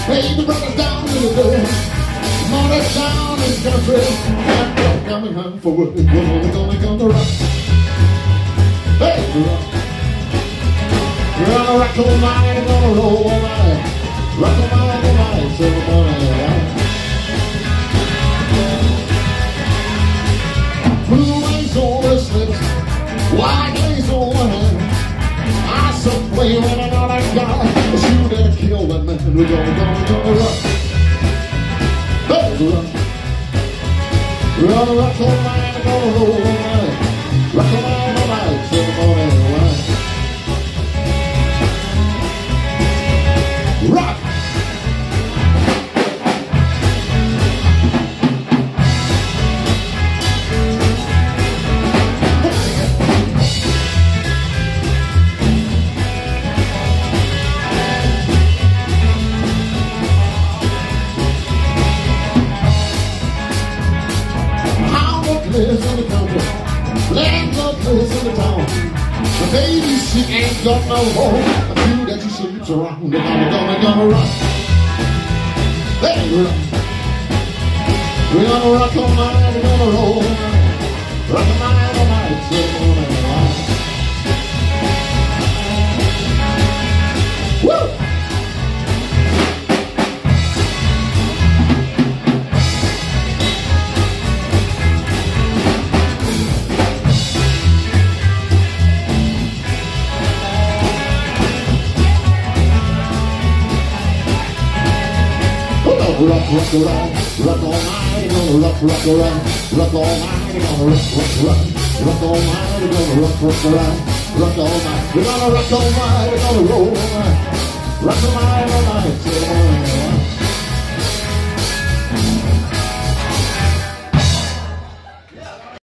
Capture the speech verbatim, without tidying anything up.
Hey, the brothers down to the door. Morning down in the country. And they're coming home for work. We're only gonna come to rock. Hey, rock. We're gonna rock all night, we're gonna roll all night. Rock all night, all night, till the morning light. Blue lace on the slips, white lace on the hand. I saw play with another guy, shoot and kill that man. We're gonna, gonna, gonna rock. Hey, rock. We're gonna rock all night, we're gonna roll all night. Rock all night, all night, till the morning light. Rock! Lives in the country, landlord lives in the town. The baby she ain't got no home. A few that she sleeps around. They're gonna, gonna, gonna rock. Hey, rock. We're gonna rock all night, we're gonna roll all night. Rock all night, all night, till the morning light. Woo! Rock, rock around, rock all night, gonna rock, rock around, rock all night, gonna rock, rock around, rock all night, gonna rock, rock around, rock all night, we're gonna rock all night, we're gonna roll all night, rock all night, all night, till the morning.